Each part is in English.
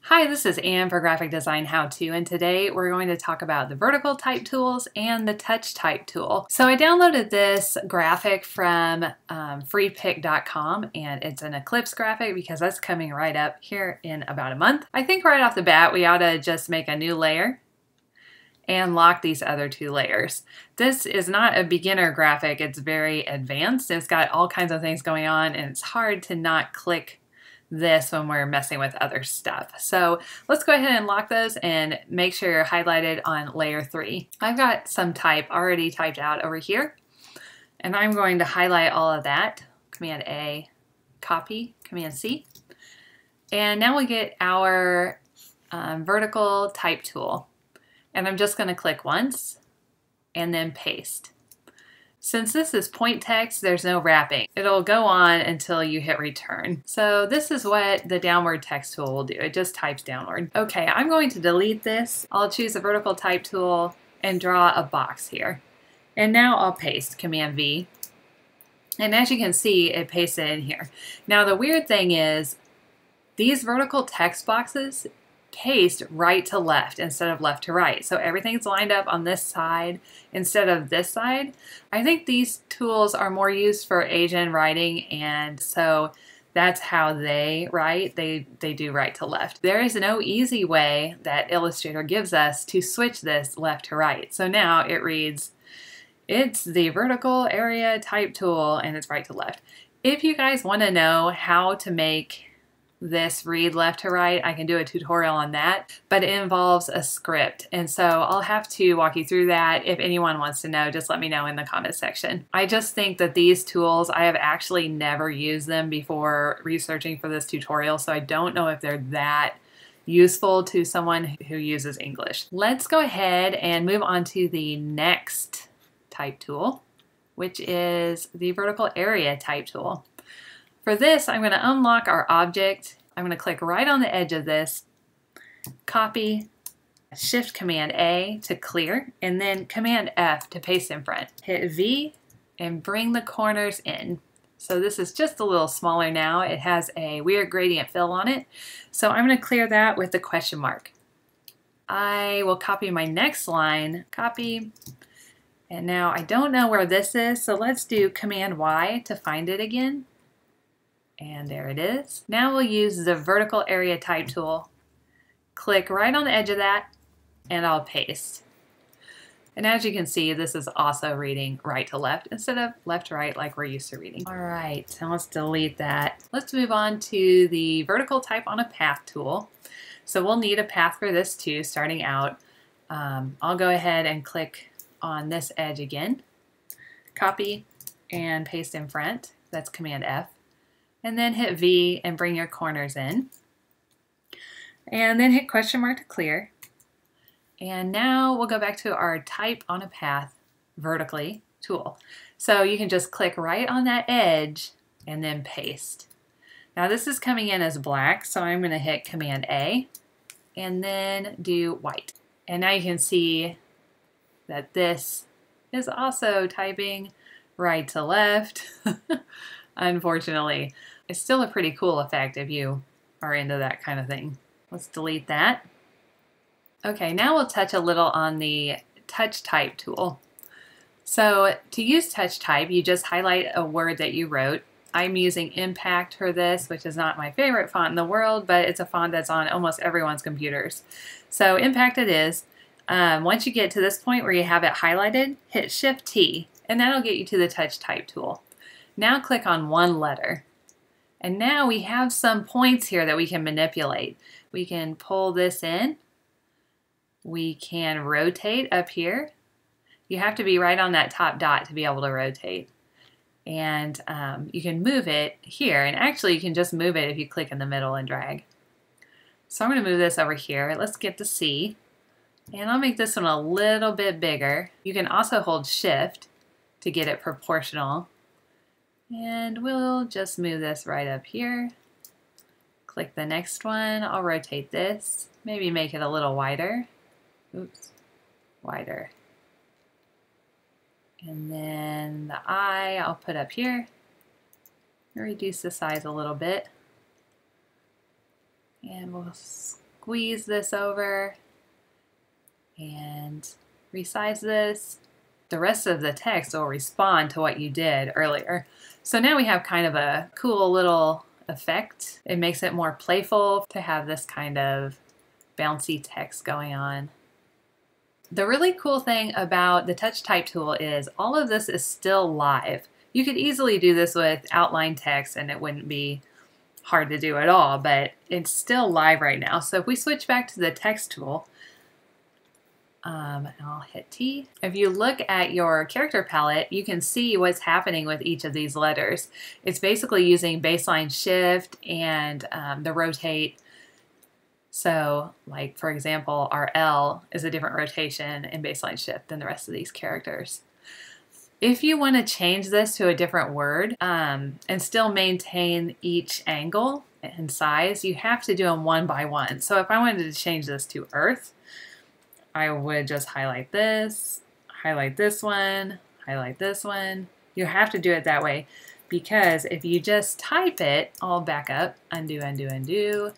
Hi, this is Ann for Graphic Design How To, and today we're going to talk about the vertical type tools and the touch type tool. So I downloaded this graphic from freepik.com, and it's an Eclipse graphic because that's coming right up here in about a month. I think right off the bat we ought to just make a new layer and lock these other two layers. This is not a beginner graphic, it's very advanced. It's got all kinds of things going on, and it's hard to not click this when we're messing with other stuff. So let's go ahead and lock those and make sure you're highlighted on layer 3. I've got some type already typed out over here, and I'm going to highlight all of that. Command A, copy, Command C. And now we get our vertical type tool. And I'm just going to click once and then paste. Since this is point text, there's no wrapping. It'll go on until you hit return. So this is what the downward text tool will do. It just types downward. Okay, I'm going to delete this. I'll choose the vertical type tool and draw a box here. And now I'll paste, Command V. And as you can see, it pasted in here. Now the weird thing is, these vertical text boxes paste right to left instead of left to right. So everything's lined up on this side instead of this side. I think these tools are more used for Asian writing, and so that's how they write. They do right to left. There is no easy way that Illustrator gives us to switch this left to right. So now it reads, it's the vertical area type tool, and it's right to left. If you guys want to know how to make this read left to right, I can do a tutorial on that, but it involves a script, and so I'll have to walk you through that. If anyone wants to know, just let me know in the comment section. I just think that these tools, I have actually never used them before researching for this tutorial, so I don't know if they're that useful to someone who uses English. Let's go ahead and move on to the next type tool, which is the vertical area type tool. For this, I'm going to unlock our object. I'm going to click right on the edge of this, copy, Shift Command A to clear, and then Command F to paste in front. Hit V and bring the corners in. So this is just a little smaller now. It has a weird gradient fill on it. So I'm going to clear that with the question mark. I will copy my next line, copy, and now I don't know where this is, so let's do Command Y to find it again. And there it is. Now we'll use the vertical area type tool. Click right on the edge of that, and I'll paste. And as you can see, this is also reading right to left instead of left to right like we're used to reading. All right, now let's delete that. Let's move on to the vertical type on a path tool. So we'll need a path for this too, starting out. I'll go ahead and click on this edge again, copy, and paste in front. That's Command F. And then hit V and bring your corners in. And then hit question mark to clear. And now we'll go back to our type on a path vertically tool. So you can just click right on that edge and then paste. Now this is coming in as black, so I'm going to hit Command A and then do white. And now you can see that this is also typing right to left. Unfortunately, it's still a pretty cool effect if you are into that kind of thing. Let's delete that. Okay, now we'll touch a little on the touch type tool. So to use touch type, you just highlight a word that you wrote. I'm using Impact for this, which is not my favorite font in the world, but it's a font that's on almost everyone's computers. So Impact it is. Once you get to this point where you have it highlighted, hit Shift T, and that'll get you to the touch type tool. Now click on one letter. And now we have some points here that we can manipulate. We can pull this in. We can rotate up here. You have to be right on that top dot to be able to rotate. And you can move it here. And actually you can just move it if you click in the middle and drag. So I'm going to move this over here. Let's get to C. And I'll make this one a little bit bigger. You can also hold Shift to get it proportional. And we'll just move this right up here. Click the next one. I'll rotate this. Maybe make it a little wider. Oops, wider. And then the I, I'll put up here. Reduce the size a little bit. And we'll squeeze this over and resize this. The rest of the text will respond to what you did earlier. So now we have kind of a cool little effect. It makes it more playful to have this kind of bouncy text going on. The really cool thing about the Touch Type tool is all of this is still live. You could easily do this with outline text and it wouldn't be hard to do at all, but it's still live right now. So if we switch back to the text tool, I'll hit T. If you look at your character palette, you can see what's happening with each of these letters. It's basically using baseline shift and the rotate. So like, for example, our L is a different rotation and baseline shift than the rest of these characters. If you want to change this to a different word and still maintain each angle and size, you have to do them one by one. So if I wanted to change this to Earth, I would just highlight this one, highlight this one. You have to do it that way because if you just type it, I'll back up, undo, undo, undo.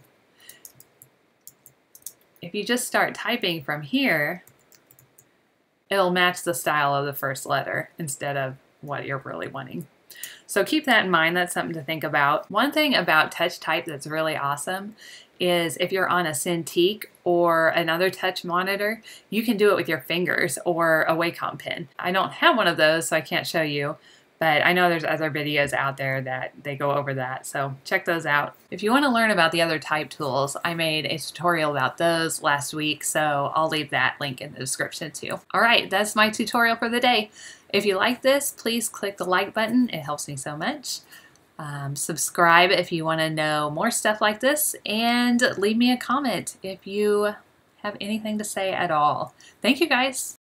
If you just start typing from here, it'll match the style of the first letter instead of what you're really wanting. So keep that in mind. That's something to think about. One thing about Touch Type that's really awesome is if you're on a Cintiq or another touch monitor, you can do it with your fingers or a Wacom pen. I don't have one of those, so I can't show you, but I know there's other videos out there that they go over that, so check those out. If you want to learn about the other type tools, I made a tutorial about those last week, so I'll leave that link in the description too. All right, that's my tutorial for the day. If you like this, please click the like button. It helps me so much. Subscribe if you want to know more stuff like this, and leave me a comment if you have anything to say at all. Thank you guys.